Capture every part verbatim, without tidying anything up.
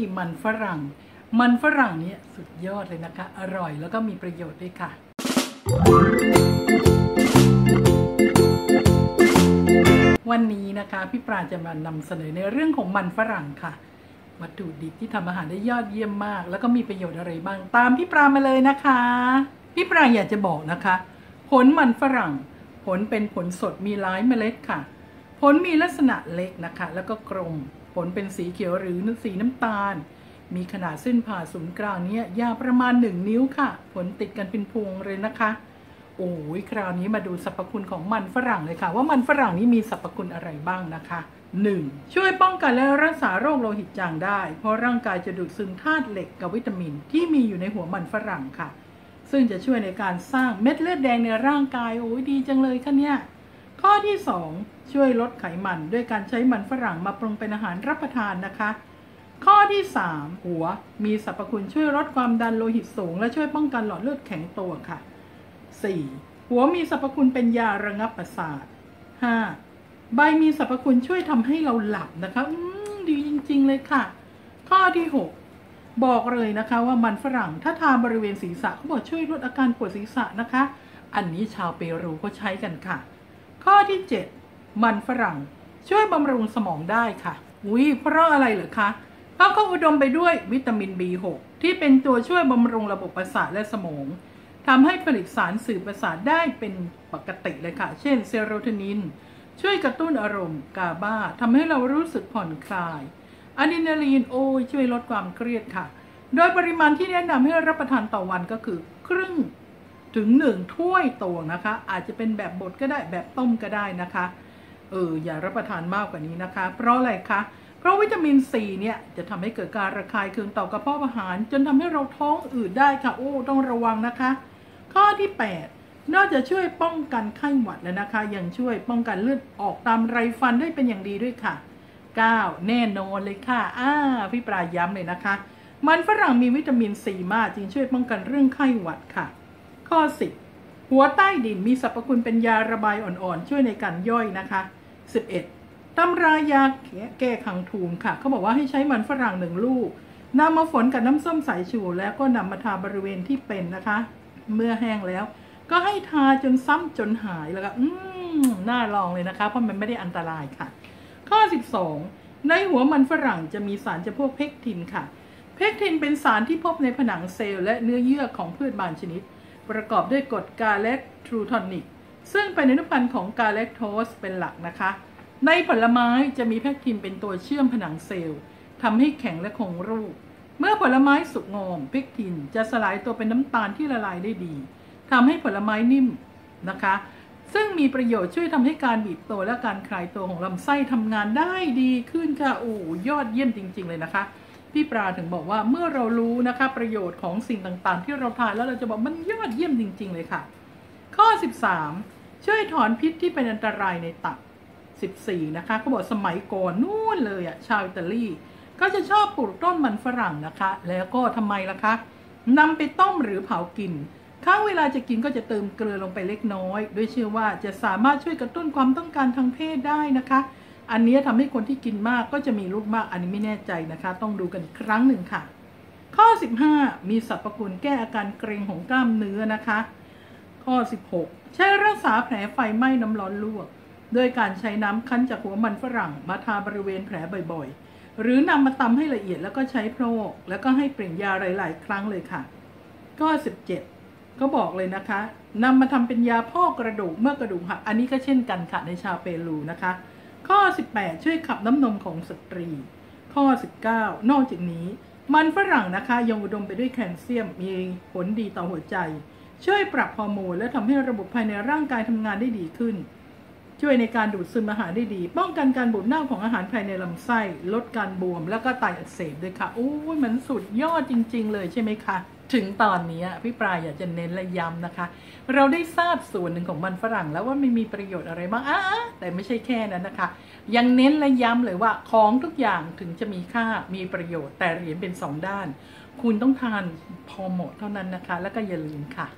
มันฝรั่งมันฝรั่งนี้สุดยอดเลยนะคะอร่อยแล้วก็มีประโยชน์ด้วยค่ะวันนี้นะคะพี่ปราจะมานำเสนอในเรื่องของมันฝรั่งค่ะวัตถุดิบที่ทำอาหารได้ยอดเยี่ยมมากแล้วก็มีประโยชน์อะไรบ้างตามพี่ปรามาเลยนะคะพี่ปราอยากจะบอกนะคะผลมันฝรั่งผลเป็นผลสดมีหลายเมล็ดค่ะผลมีลักษณะเล็กนะคะแล้วก็กลมผลเป็นสีเขียวหรือสีน้ำตาลมีขนาดเส้นผ่าศูนย์กลางนี้ยาวประมาณหนึ่งนิ้วค่ะผลติดกันเป็นพวงเลยนะคะโอ้ยคราวนี้มาดูสรรพคุณของมันฝรั่งเลยค่ะว่ามันฝรั่งนี้มีสรรพคุณอะไรบ้างนะคะหนึ่งช่วยป้องกันและรักษาโรคโลหิตจางได้เพราะร่างกายจะดูดซึมธาตุเหล็กกับวิตามินที่มีอยู่ในหัวมันฝรั่งค่ะซึ่งจะช่วยในการสร้างเม็ดเลือดแดงในร่างกายโอ้ยดีจังเลยค่ะเนี่ยข้อที่สองช่วยลดไขมันด้วยการใช้มันฝรั่งมาปรุงเป็นอาหารรับประทานนะคะข้อที่สามหัวมีสรรพคุณช่วยลดความดันโลหิตสูงและช่วยป้องกันหลอดเลือดแข็งตัวค่ะสี่หัวมีสรรพคุณเป็นยาระงับประสาทห้าใบมีสรรพคุณช่วยทำให้เราหลับนะคะอืมดีจริงๆเลยค่ะข้อที่หกบอกเลยนะคะว่ามันฝรั่งถ้าทาบริเวณศีรษะเขาบอกช่วยลดอาการปวดศีรษะนะคะอันนี้ชาวเปรูก็ใช้กันค่ะข้อที่เจ็ดมันฝรั่งช่วยบำรุงสมองได้ค่ะอุ้ยเพราะอะไรเหรอคะเพราะเขาอุดมไปด้วยวิตามิน บี หก ที่เป็นตัวช่วยบำรุงระบบประสาทและสมองทำให้ผลิตสารสื่อประสาทได้เป็นปกติเลยค่ะเช่นเซโรโทนินช่วยกระตุ้นอารมณ์กาบาทำให้เรารู้สึกผ่อนคลายอะดรีนาลีนโอ้ยช่วยลดความเครียดค่ะโดยปริมาณที่แนะนำให้รับประทานต่อวันก็คือครึ่งถึงหนึ่งถ้วยตวงนะคะอาจจะเป็นแบบบดก็ได้แบบต้มก็ได้นะคะเอออย่ารับประทานมากกว่านี้นะคะเพราะอะไรคะเพราะวิตามินซีเนี่ยจะทำให้เกิดการระคายเคืองต่อกระเพาะอาหารจนทำให้เราท้องอืดได้ค่ะโอ้ต้องระวังนะคะข้อที่แปดนอกจากช่วยป้องกันไข้หวัดแล้วนะคะยังช่วยป้องกันเลือดออกตามไรฟันได้เป็นอย่างดีด้วยค่ะเก้าแน่นอนเลยค่ะอ่าพี่ปราย้ำเลยนะคะมันฝรั่งมีวิตามินซีมากจึงช่วยป้องกันเรื่องไข้หวัดค่ะข้อสิบหัวใต้ดินมีสรรพคุณเป็นยาระบายอ่อนๆช่วยในการย่อยนะคะสิบเอ็ดตำรายาแก้ขังทูมค่ะเขาบอกว่าให้ใช้มันฝรั่งหนึ่งลูกนำมาฝนกับน้ำส้มสายชูแล้วก็นำมาทาบริเวณที่เป็นนะคะเมื่อแห้งแล้วก็ให้ทาจนซ้ำจนหายแล้วก็อืมน่าลองเลยนะคะเพราะมันไม่ได้อันตรายค่ะข้อสิบสองในหัวมันฝรั่งจะมีสารจำพวกเพกทินค่ะเพกทินเป็นสารที่พบในผนังเซลล์และเนื้อเยื่อของพืชบางชนิดประกอบด้วยกรดกาเลคทรูทอนิกซึ่งเป็นอนุพันธ์ของกาเลคโทสเป็นหลักนะคะในผลไม้จะมีเพกทินเป็นตัวเชื่อมผนังเซลล์ทำให้แข็งและคงรูปเมื่อผลไม้สุกงอมเพกทินจะสลายตัวเป็นน้ำตาลที่ละลายได้ดีทำให้ผลไม้นิ่มนะคะซึ่งมีประโยชน์ช่วยทำให้การบีบตัวและการคลายตัวของลำไส้ทำงานได้ดีขึ้นค่ะโอ้ยอดเยี่ยมจริงๆเลยนะคะพี่ปราถึงบอกว่าเมื่อเรารู้นะคะประโยชน์ของสิ่งต่างๆที่เราทานแล้วเราจะบอกมันยอดเยี่ยมจริงๆเลยค่ะข้อสิบสามช่วยถอนพิษที่เป็นอันตรายในตับสิบสี่นะคะเขาบอกสมัยก่อนนู่นเลยอ่ะชาวอิตาลีก็จะชอบปลูกต้นมันฝรั่งนะคะแล้วก็ทำไมล่ะคะนำไปต้มหรือเผากินข้างเวลาจะกินก็จะเติมเกลือลงไปเล็กน้อยด้วยเชื่อว่าจะสามารถช่วยกระตุ้นความต้องการทางเพศได้นะคะอันนี้ทำให้คนที่กินมากก็จะมีลูกมากอันนี้ไม่แน่ใจนะคะต้องดูกันอีกครั้งหนึ่งค่ะข้อสิบห้ามีสรรพคุณแก้อาการเกร็งของกล้ามเนื้อนะคะข้อสิบหกใช้รักษาแผลไฟไหม้น้ำร้อนลวกโดยการใช้น้ำคั้นจากหัวมันฝรั่งมาทาบริเวณแผลบ่อยๆหรือนำมาตำให้ละเอียดแล้วก็ใช้โพกแล้วก็ให้เปลี่ยนยาหลายๆครั้งเลยค่ะข้อสิบเจ็ดก็บอกเลยนะคะนำมาทำเป็นยาพอกกระดูกเมื่อกระดูกหักอันนี้ก็เช่นกันค่ะในชาวเปรูนะคะข้อสิบแปดช่วยขับน้ำนมของสตรีข้อสิบเก้านอกจากนี้มันฝรั่งนะคะยังอุดมไปด้วยแคลเซียมมีผลดีต่อหัวใจช่วยปรับฮอร์โมนและทำให้ระบบภายในร่างกายทำงานได้ดีขึ้นช่วยในการดูดซึมอาหารได้ดีป้องกันการบูดเน่าของอาหารภายในลำไส้ลดการบวมแล้วก็ไตอักเสบด้วยค่ะโอ้ยมันสุดยอดจริงๆเลยใช่ไหมคะถึงตอนนี้พี่ปราอยากจะเน้นและย้ำนะคะเราได้ทราบส่วนหนึ่งของมันฝรั่งแล้วว่าไม่มีประโยชน์อะไรบ้างอ่ะแต่ไม่ใช่แค่นั้นนะคะยังเน้นและย้ำเลยว่าของทุกอย่างถึงจะมีค่ามีประโยชน์แต่เหรียญเป็นสองด้านคุณต้องทานพอเหมาะเท่านั้นนะคะแล้วก็อย่าลืมค่ะ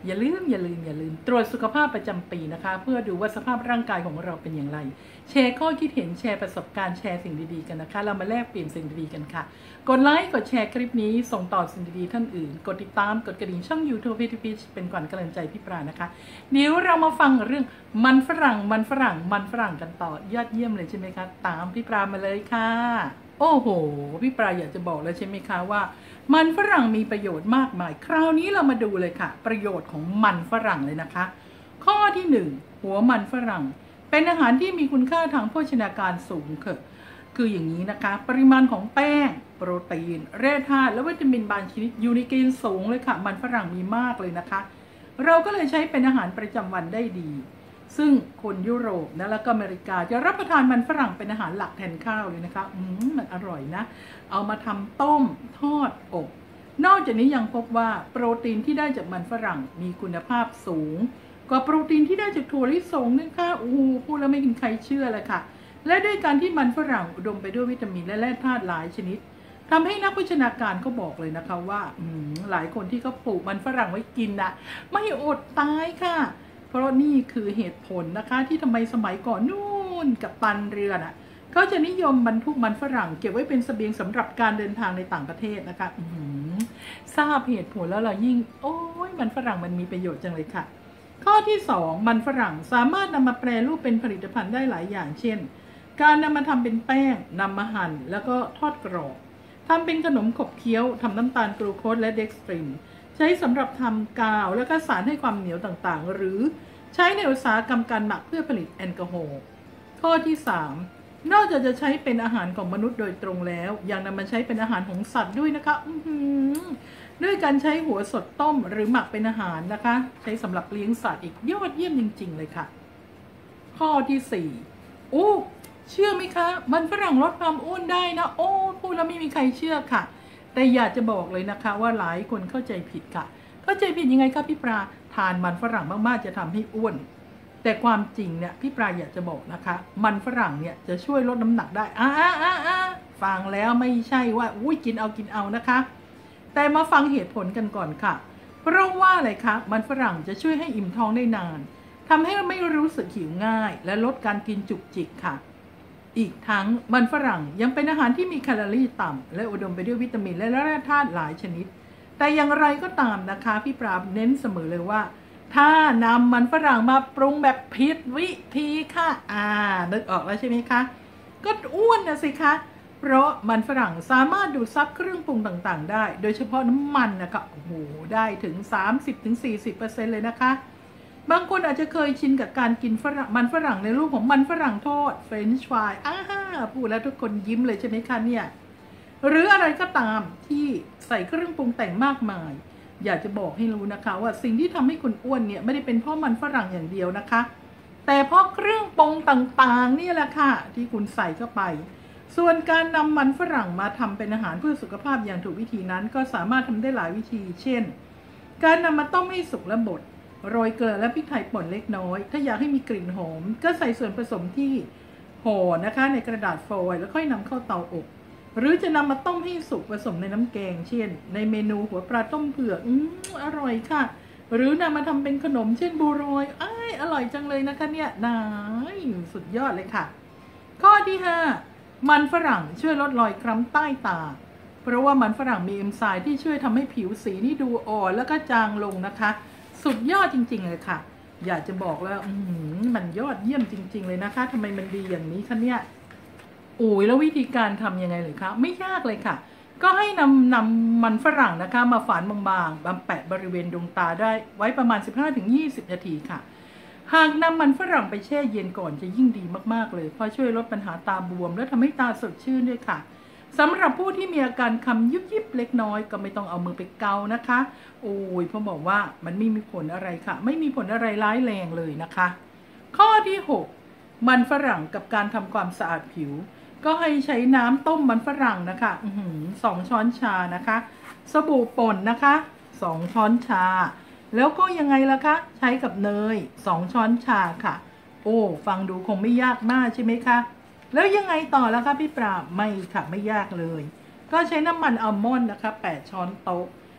อย่าลืมอย่าลืมอย่าลืมตรวจสุขภาพประจำปีนะคะเพื่อดูว่าสภาพร่างกายของเราเป็นอย่างไรแชร์ข้อคิดเห็นแชร์ประสบการณ์แชร์สิ่งดีๆกันนะคะเรามาแลกเปลี่ยนสิ่งดีๆกันค่ะกดไลค์กดแชร์คลิปนี้ส่งต่อสิ่งดีๆท่านอื่นกดติดตามกดกระดิ่งช่อง YouTube พี ที พี เป็นขวัญกำลังใจพี่ปรานะคะเดี๋ยวเรามาฟังเรื่องมันฝรั่งมันฝรั่งมันฝรั่งกันต่อยอดเยี่ยมเลยใช่ไหมคะตามพี่ปรามาเลยค่ะโอ้โหพี่ปราอยากจะบอกแล้วใช่ไหมคะว่ามันฝรั่งมีประโยชน์มากมายคราวนี้เรามาดูเลยค่ะประโยชน์ของมันฝรั่งเลยนะคะข้อที่หนึ่งหัวมันฝรั่งเป็นอาหารที่มีคุณค่าทางโภชนาการสูงค่ะคืออย่างนี้นะคะปริมาณของแป้งโปรตีนแร่ธาตุและวิตามินบางชนิดอยู่ในเกณฑ์สูงเลยค่ะมันฝรั่งมีมากเลยนะคะเราก็เลยใช้เป็นอาหารประจำวันได้ดีซึ่งคนยุโรปนะแล้วก็อเมริกาจะรับประทานมันฝรั่งเป็นอาหารหลักแทนข้าวเลยนะคะอืมมันอร่อยนะเอามาทำต้มทอดอบนอกจากนี้ยังพบว่าโปรตีนที่ได้จากมันฝรั่งมีคุณภาพสูงกว่าโปรตีนที่ได้จากถั่วลิสงนะคะโอ้โหพูดแล้วไม่มีใครเชื่อเลยค่ะและด้วยการที่มันฝรั่งอุดมไปด้วยวิตามินและแร่ธาตุหลายชนิดทำให้นักโภชนาการเขาบอกเลยนะคะว่าหลายคนที่เขาปลูกมันฝรั่งไว้กินนะไม่อดตายค่ะเพราะนี่คือเหตุผลนะคะที่ทำไมสมัยก่อนนู่นกับตันเรือน่ะเขาจะนิยมบรรทุกมันฝรั่งเก็บไว้เป็นเสบียงสำหรับการเดินทางในต่างประเทศนะคะทราบเหตุผลแล้วเรายิ่งโอ้ยมันฝรั่งมันมีประโยชน์จังเลยค่ะข้อที่สองมันฝรั่งสามารถนำมาแปรรูปเป็นผลิตภัณฑ์ได้หลายอย่างเช่นการนำมาทำเป็นแป้งนำมาหั่นแล้วก็ทอดกรอบทำเป็นขนมขบเคี้ยวทำน้ำตาลกลูโคสและเด็กสตรินใช้สำหรับทำกาวและก็สารให้ความเหนียวต่างๆหรือใช้ในอุตสาหกรรมการหมักเพื่อผลิตแอลกอฮอล์ข้อที่สามนอกจากจะใช้เป็นอาหารของมนุษย์โดยตรงแล้วยังนำมาใช้เป็นอาหารของสัตว์ด้วยนะคะด้วยการใช้หัวสดต้มหรือหมักเป็นอาหารนะคะใช้สำหรับเลี้ยงสัตว์อีกยอดเยี่ยมจริงๆเลยค่ะข้อที่สี่โอ้เชื่อไหมคะมันฝรั่งลดความอ้วนได้นะโอ้พูดแล้วไม่มีใครเชื่อค่ะแต่อยากจะบอกเลยนะคะว่าหลายคนเข้าใจผิดค่ะเข้าใจผิดยังไงคะพี่ปลาทานมันฝรั่งมากๆจะทำให้อ้วนแต่ความจริงเนี่ยพี่ปลาอยากจะบอกนะคะมันฝรั่งเนี่ยจะช่วยลดน้ำหนักได้อ่าอ่าอ่าอ่าฟังแล้วไม่ใช่ว่าอุ้ยกินเอากินเอานะคะแต่มาฟังเหตุผลกันก่อนค่ะเพราะว่าอะไรคะมันฝรั่งจะช่วยให้อิ่มท้องได้นานทำให้ไม่รู้สึกหิวง่ายและลดการกินจุกจิกค่ะอีกทั้งมันฝรั่งยังเป็นอาหารที่มีแคลอรี่ต่ำและอุดมไปด้วยวิตามินและแร่ธาตุหลายชนิดแต่อย่างไรก็ตามนะคะพี่ปราบเน้นเสมอเลยว่าถ้านำมันฝรั่งมาปรุงแบบผิดวิธีค่ะอ่านึกออกแล้วใช่ไหมคะก็อ้วนนะสิคะเพราะมันฝรั่งสามารถดูดซับเครื่องปรุงต่างๆได้โดยเฉพาะน้ำมันนะคะโอ้โหได้ถึง สามสิบถึงสี่สิบเปอร์เซ็นต์ เลยนะคะบางคนอาจจะเคยชินกับการกินฝรั่งมันฝรั่งในรูปของมันฝรั่งทอดเฟรนช์ฟรายอ้าพูดแล้วทุกคนยิ้มเลยใช่ไหมคะเนี่ยหรืออะไรก็ตามที่ใส่เครื่องปรุงแต่งมากมายอยากจะบอกให้รู้นะคะว่าสิ่งที่ทำให้คุณอ้วนเนี่ยไม่ได้เป็นเพราะมันฝรั่งอย่างเดียวนะคะแต่เพราะเครื่องปรุงต่างๆนี่แหละค่ะที่คุณใส่เข้าไปส่วนการนำมันฝรั่งมาทำเป็นอาหารเพื่อสุขภาพอย่างถูกวิธีนั้นก็สามารถทำได้หลายวิธีเช่นการนำมาต้มให้สุกและบดโรยเกลือและพริกไทยป่นเล็กน้อยถ้าอยากให้มีกลิ่นหอมก็ใส่ส่วนผสมที่ห่อนะคะในกระดาษฟอยล์แล้วค่อยนำเข้าเตาอบหรือจะนำมาต้มให้สุกผสมในน้ำแกงเช่นในเมนูหัวปลาต้มเผือกอืมอร่อยค่ะหรือนำมาทำเป็นขนมเช่นบัวลอยอ้ายอร่อยจังเลยนะคะเนี่ยนายสุดยอดเลยค่ะข้อที่ห้ามันฝรั่งช่วยลดรอยคล้ำใต้ตาเพราะว่ามันฝรั่งมีเอนไซม์ที่ช่วยทำให้ผิวสีนี่ดูอ่อนแล้วก็จางลงนะคะสุดยอดจริงๆเลยค่ะอยากจะบอกแล้วมันยอดเยี่ยมจริงๆเลยนะคะทำไมมันดีอย่างนี้คะเนี่ยโอ้ยแล้ววิธีการทำยังไงเลยคะไม่ยากเลยค่ะก็ให้นำนำมันฝรั่งนะคะมาฝานบางๆบำแปะบริเวณดวงตาได้ไว้ประมาณ สิบห้าถึงยี่สิบ นาทีค่ะหากนำมันฝรั่งไปแช่เย็นก่อนจะยิ่งดีมากๆเลยเพราะช่วยลดปัญหาตาบวมและทำให้ตาสดชื่นด้วยค่ะสำหรับผู้ที่มีอาการคำยุบยิบเล็กน้อยก็ไม่ต้องเอามือไปเกานะคะโอ้ยเพราะบอกว่ามันไม่มีผลอะไรค่ะไม่มีผลอะไรร้ายแรงเลยนะคะข้อที่หกมันฝรั่งกับการทำความสะอาดผิวก็ให้ใช้น้ำต้มมันฝรั่งนะคะสองช้อนชานะคะสบู่ป่นนะคะสองช้อนชาแล้วก็ยังไงล่ะคะใช้กับเนยสองช้อนชาค่ะโอ้ฟังดูคงไม่ยากมากใช่ไหมคะแล้วยังไงต่อแล้วคะพี่ปราบไม่ค่ะไม่ยากเลยก็ใช้น้ำมันอัลมอนด์นะคะแปดช้อนโต๊ะ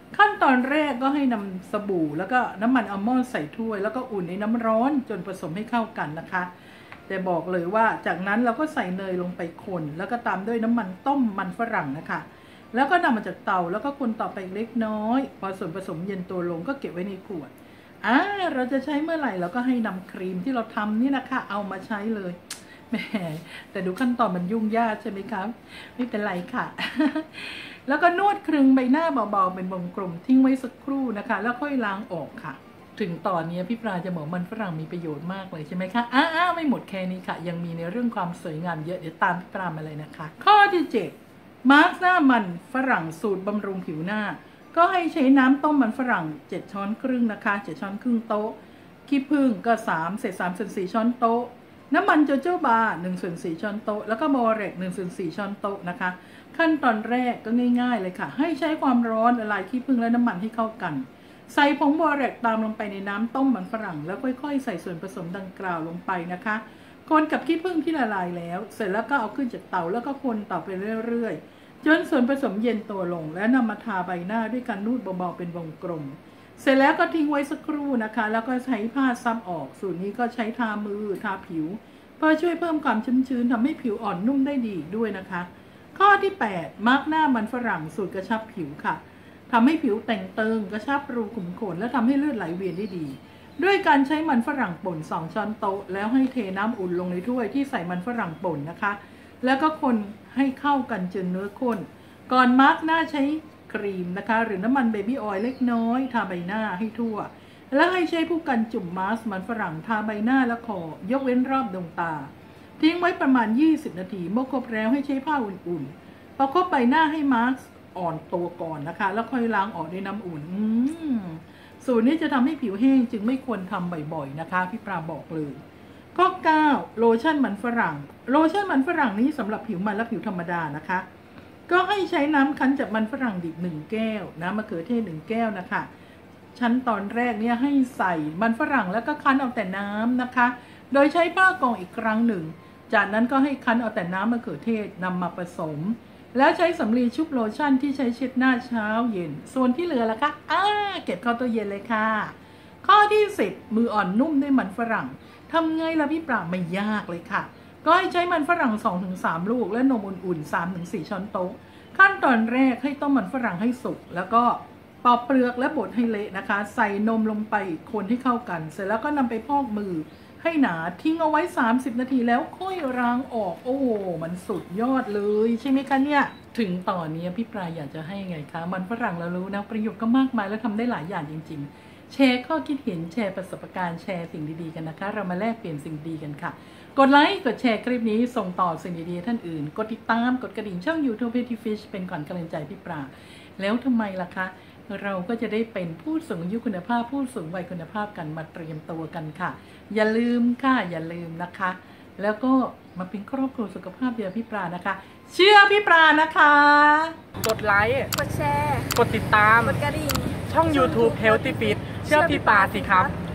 ขั้นตอนแรกก็ให้นำสบู่แล้วก็น้ำมันอัลมอนด์ใส่ถ้วยแล้วก็อุ่นในน้ำร้อนจนผสมให้เข้ากันนะคะแต่บอกเลยว่าจากนั้นเราก็ใส่เนยลงไปคนแล้วก็ตามด้วยน้ำมันต้มมันฝรั่งนะคะแล้วก็นำมาจากเตาแล้วก็คนต่อไปเล็กน้อยพอส่วนผสมเย็นตัวลงก็เก็บไว้ในขวดอ่าเราจะใช้เมื่อไหร่เราก็ให้นำครีมที่เราทำนี่นะคะเอามาใช้เลยแหมแต่ดูขั้นตอนมันยุ่งยากใช่ไหมครับไม่เป็นไรค่ะ แล้วก็นวดครึงใบหน้าเบาๆเป็นวงกลมทิ้งไว้สักครู่นะคะแล้วค่อยล้างออกค่ะถึงตอนนี้พี่ปลาจะบอกมันฝรั่งมีประโยชน์มากเลยใช่ไหมคะอ้าไม่หมดแค่นี้ค่ะยังมีในเรื่องความสวยงามเยอะเดี๋ยวตามพี่ปลามาเลยนะคะข้อที่เจ็ดมาร์กหน้ามันฝรั่งสูตรบำรุงผิวหน้าก็ให้ใช้น้ำต้มมันฝรั่งเจ็ดช้อนครึ่งนะคะเจ็ดช้อนครึ่งโต๊ะขี้ผึ้งก็สามเศษสามส่วนสี่ช้อนโต๊ะน้ำมันโจโจบาหนึ่งส่วนสี่ช้อนโต๊ะแล้วก็บอเรกหนึ่งส่วนสี่ช้อนโต๊ะนะคะขั้นตอนแรกก็ง่ายๆเลยค่ะให้ใช้ความร้อนละลายขี้ผึ้งและน้ำมันให้เข้ากันใส่ผงบอเรกตามลงไปในน้ำต้มมันฝรั่งแล้วค่อยๆใส่ส่วนผสมดังกล่าวลงไปนะคะคนกับขี้ผึ้งที่ละลายแล้วเสร็จแล้วก็เอาขึ้นจากเตาแล้วก็คนต่อไปเรื่อยๆจนส่วนผสมเย็นตัวลงแล้วนำมาทาใบหน้าด้วยการนูดเบาๆเป็นวงกลมเสร็จแล้วก็ทิ้งไว้สักครู่นะคะแล้วก็ใช้ผ้าซับออกสูตรนี้ก็ใช้ทามือทาผิวเพื่อช่วยเพิ่มความชุ่มชื้นทำให้ผิวอ่อนนุ่มได้ดีด้วยนะคะข้อที่แปดมาร์กหน้ามันฝรั่งสูตรกระชับผิวค่ะทำให้ผิวแต่งเติงกระชับรูขุมขนและทำให้เลือดไหลเวียนได้ดีด้วยการใช้มันฝรั่งป่นสองช้อนโต๊ะแล้วให้เทน้ำอุ่นลงในถ้วยที่ใส่มันฝรั่งป่นนะคะแล้วก็คนให้เข้ากันจนเนื้อข้นก่อนมาร์กหน้าใช้ครีมนะคะหรือน้ำมันเบบี้ออยล์เล็กน้อยทาใบหน้าให้ทั่วแล้วให้ใช้ผู้กันจุ่มมาสก์มันฝรั่งทาใบหน้าและคอยกเว้นรอบดวงตาทิ้งไว้ประมาณยี่สิบนาทีเมื่อครบแล้วให้ใช้ผ้าอุ่นๆประคบใบหน้าให้มาสก์อ่อนตัวก่อนนะคะแล้วค่อยล้างออกด้วยน้ำอุ่นสูตรนี้จะทำให้ผิวแห้งจึงไม่ควรทำบ่อยๆนะคะพี่ปลาบอกเลยข้อเก้าโลชั่นมันฝรั่งโลชั่นมันฝรั่งนี้สำหรับผิวมันและผิวธรรมดานะคะก็ให้ใช้น้ำคั้นจากมันฝรั่งดิบหนึ่งแก้วน้ำมะเขือเทศหนึ่งแก้วนะคะชั้นตอนแรกเนี่ยให้ใส่มันฝรั่งแล้วก็คั้นเอาแต่น้ำนะคะโดยใช้ผ้ากรองอีกครั้งหนึ่งจากนั้นก็ให้คั้นเอาแต่น้ำมะเขือเทศนำมาผสมแล้วใช้สำลีชุบโลชั่นที่ใช้เช็ดหน้าเช้าเย็นส่วนที่เหลือล่ะคะอ่าเก็บเข้าตู้เย็นเลยค่ะข้อที่สิบมืออ่อนนุ่มด้วยมันฝรั่งทำไงล่ะพี่ปลาไม่ยากเลยค่ะก็ให้ใช้มันฝรั่ง สองถึงสาม ลูกและนมอุ่นๆ สามถึงสี่ ช้อนโต๊ะขั้นตอนแรกให้ต้มมันฝรั่งให้สุกแล้วก็ปอกเปลือกและบดให้เละนะคะใส่นมลงไปคนให้เข้ากันเสร็จแล้วก็นำไปพอกมือให้หนาทิ้งเอาไว้สามสิบนาทีแล้วค่อยล้างออกโอ้โหมันสุดยอดเลยใช่ไหมคะเนี่ยถึงตอนนี้พี่ปลาอยากจะให้ไงคะมันฝรั่งเรารู้นะประโยชน์ก็มากมายและทำได้หลายอย่างจริงๆแชร์ข้อคิดเห็นแชร์ประสบการณ์แชร์สิ่งดีๆกันนะคะเรามาแลกเปลี่ยนสิ่งดีกันค่ะกดไลค์กดแชร์คลิปนี้ส่งต่อสิ่งดีๆท่านอื่นกดติดตามกดกระดิ่งช่อง YouTube Petty Fish เป็นขวัญกำลังใจพี่ปลาแล้วทำไมล่ะคะเราก็จะได้เป็นผู้สูงอายุคุณภาพผู้สูงวัยคุณภาพกันมาเตรียมตัวกันค่ะอย่าลืมค่ะอย่าลืมนะคะแล้วก็มาเป็นครอบครัวสุขภาพเดียวพี่ปลานะคะเชื่อพี่ปลานะคะกดไลค์กดแชร์กดติดตามกดกระดิ่งช่อง YouTube Healthy Fit เชื่อพี่ปลาสิครับ